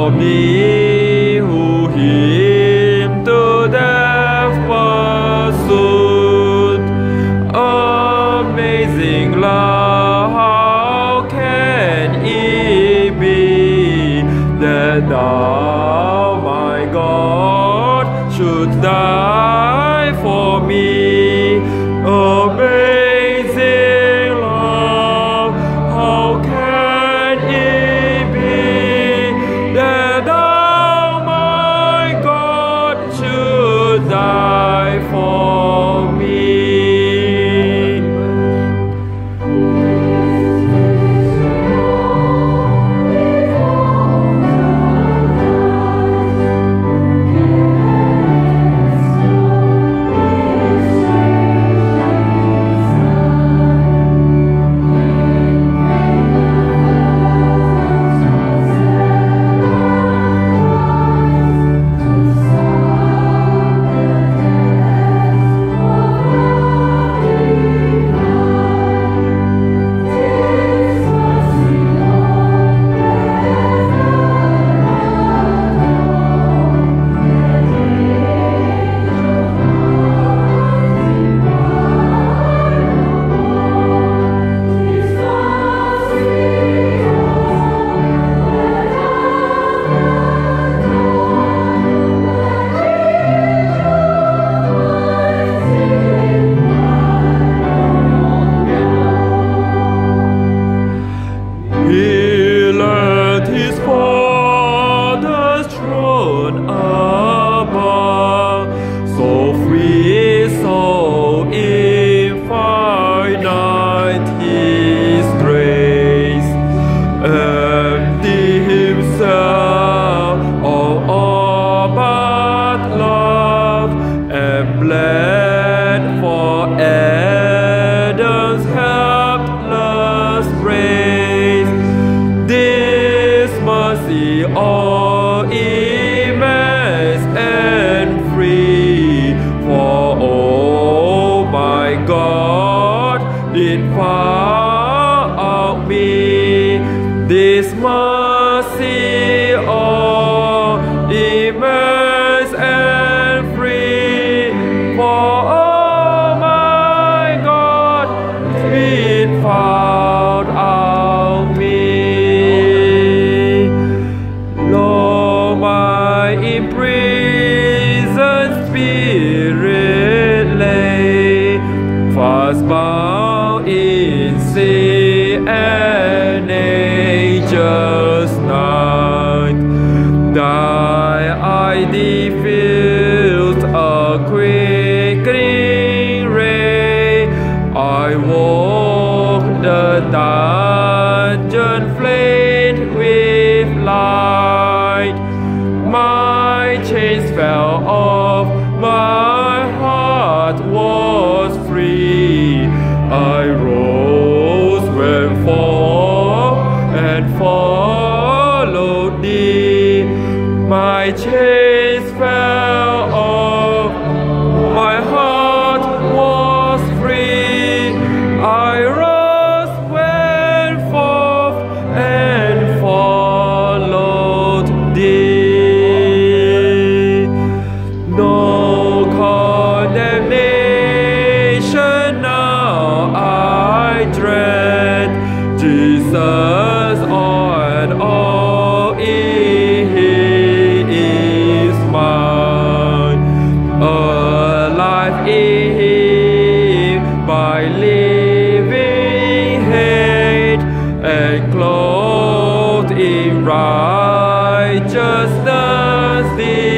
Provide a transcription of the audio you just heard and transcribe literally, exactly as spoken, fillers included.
for me who him to death pursued. Amazing love, how can it be that thou, my God, should die for me? Amazing love, how can it be that thou, my God, should die for me? He left his Father's throne above, so free, so infinite his grace. Empty himself of all but love, and bled for Adam's helpless race. This mercy, all immense and free, for oh my God, did far out me. This mercy, all immense and free, for oh my God, did found out me. Lo, my imprisoned spirit lay, fast bound in sin and angel's night. Thy eye diffused a quickening ray. I walk the dungeon flamed with light. My chains fell off, my heart was free. I rose, went forth, and followed thee. My chains fell off, my heart was free. I rose, went forth, and followed thee. No condemnation now I dread. Jesus all and all in He is mine. Alive in Him by living hate, and clothed in righteousness.